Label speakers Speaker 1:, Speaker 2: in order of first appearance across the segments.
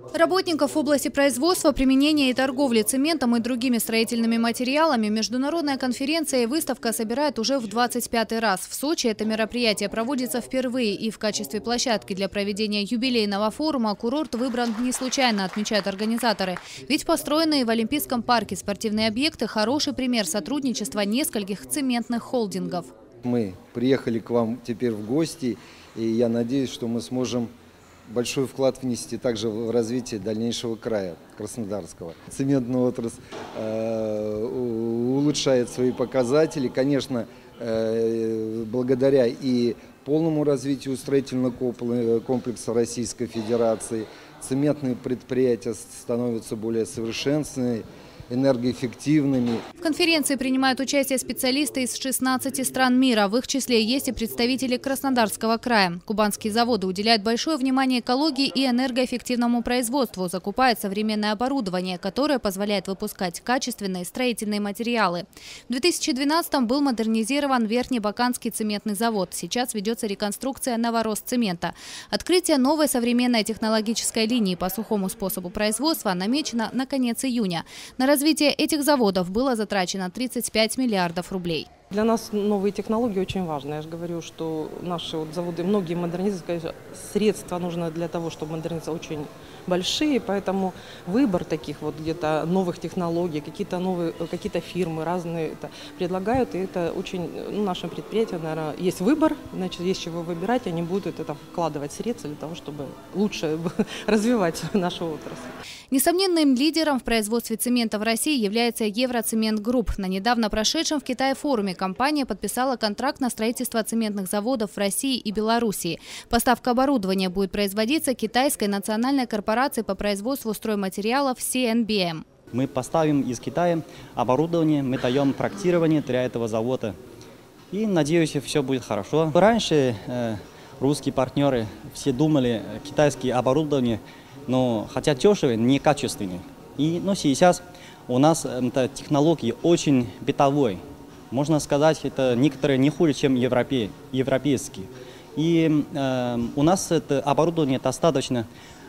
Speaker 1: Работников в области производства, применения и торговли цементом и другими строительными материалами международная конференция и выставка собирает уже в 25-й раз. В Сочи это мероприятие проводится впервые, и в качестве площадки для проведения юбилейного форума курорт выбран не случайно, отмечают организаторы. Ведь построенные в Олимпийском парке спортивные объекты – хороший пример сотрудничества нескольких цементных холдингов.
Speaker 2: Мы приехали к вам теперь в гости, и я надеюсь, что мы сможем большой вклад внести также в развитие дальнейшего края Краснодарского. Цементная отрасль улучшает свои показатели, конечно, благодаря и полному развитию строительного комплекса Российской Федерации. Цементные предприятия становятся более совершенными, энергоэффективными.
Speaker 1: В конференции принимают участие специалисты из 16 стран мира. В их числе есть и представители Краснодарского края. Кубанские заводы уделяют большое внимание экологии и энергоэффективному производству. Закупают современное оборудование, которое позволяет выпускать качественные строительные материалы. В 2012-м был модернизирован Верхнебаканский цементный завод. Сейчас ведется реконструкция Новоросцемента. Открытие новой современной технологической линии по сухому способу производства намечено на конец июня. На развитие этих заводов было затрачено 35 миллиардов рублей.
Speaker 3: Для нас новые технологии очень важны. Я же говорю, что наши заводы, многие модернизации, средства нужны для того, чтобы модернизировать, очень большие, поэтому выбор таких вот где-то новых технологий, какие-то фирмы разные это предлагают, и это очень, нашим предприятиям, наверное, есть выбор, значит, есть чего выбирать, они будут это вкладывать средства для того, чтобы лучше развивать нашу отрасль.
Speaker 1: Несомненным лидером в производстве цемента в России является Евроцемент Групп. На недавно прошедшем в Китае форуме компания подписала контракт на строительство цементных заводов в России и Белоруссии. Поставка оборудования будет производиться китайской национальной корпорацией по производству стройматериалов CNBM.
Speaker 4: Мы поставим из Китая оборудование, мы даем проектирование для этого завода. И надеюсь, все будет хорошо. Раньше русские партнеры все думали, китайские оборудование, но хотя дешевые, некачественные. Но сейчас у нас технологии очень бытовой. Можно сказать, это некоторые не хуже, чем европейские. И у нас это оборудование достаточно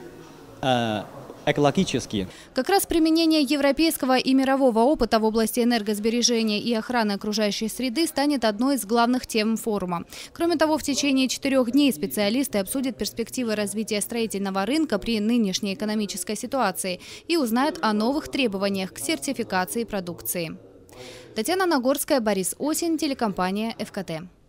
Speaker 4: экологические.
Speaker 1: Как раз применение европейского и мирового опыта в области энергосбережения и охраны окружающей среды станет одной из главных тем форума. Кроме того, в течение 4 дней специалисты обсудят перспективы развития строительного рынка при нынешней экономической ситуации и узнают о новых требованиях к сертификации продукции. Татьяна Нагорская, Борис Осин, телекомпания ФКТ.